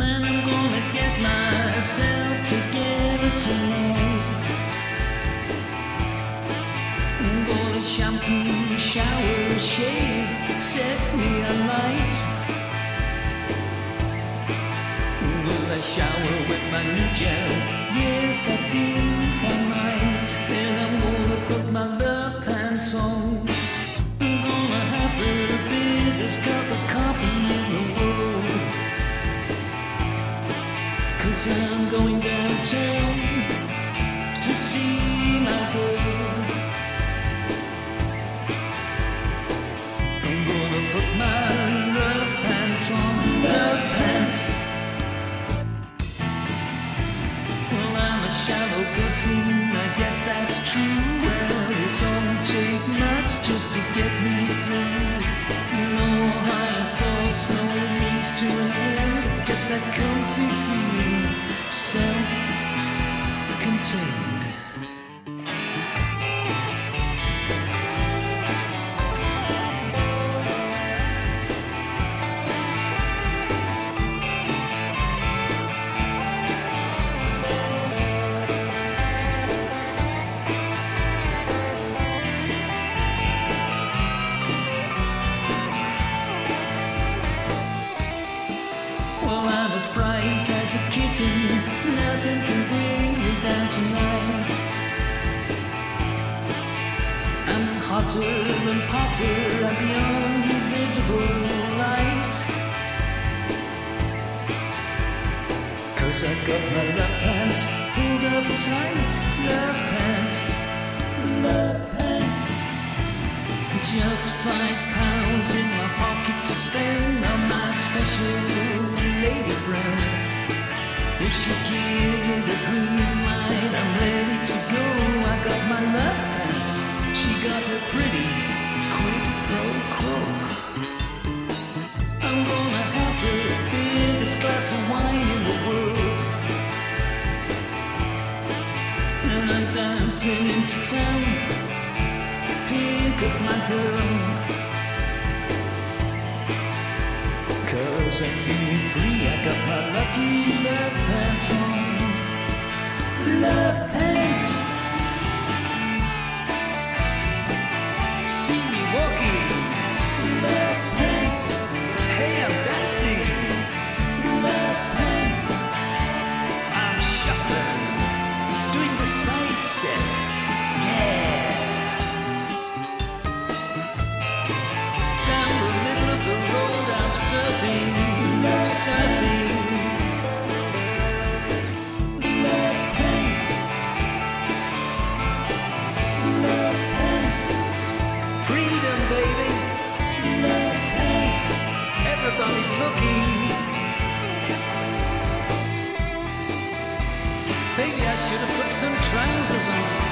Man, I'm gonna get myself together tonight. I'm gonna shampoo, shower, shave, set me alight. Will I shower with my new gel? Yes, I think I might. Then I'm gonna put my love pants on. I'm gonna have the biggest cup of coffee in the world, 'cause I'm going downtown to see my girl. I'm gonna put my love pants on, love pants. Well, I'm a shallow person, I guess that's true. Well, it don't take much just to get me through. No higher thoughts, no means to an end, just that comfy feeling, self-contained. Well, I'm as bright as a kitten, nothing can bring me down tonight. I'm hotter than Potter, I'm beyond visible light. 'Cause I got my love pants pulled up tight. Love pants, love pants. Just £5 in my pocket to spend on my special lady friend. If she give me the green light, I'm ready to go. I got my love pants, she got her pretty quid pro quo. I'm gonna have the biggest glass of wine in the world, and I'm dancing into town, pick up my girl. 'Cause I'm feeling free, I got my lucky love pants on. Love pants. See me walking. Love pants. Hey, I'm dancing. Love pants. I'm shuffling, doing the side step. Yeah. Down the middle of the road, I'm surfing, surfing. Love pants, love pants. Freedom, baby. Love pants. Everybody's looking. Maybe I should have put some trousers on.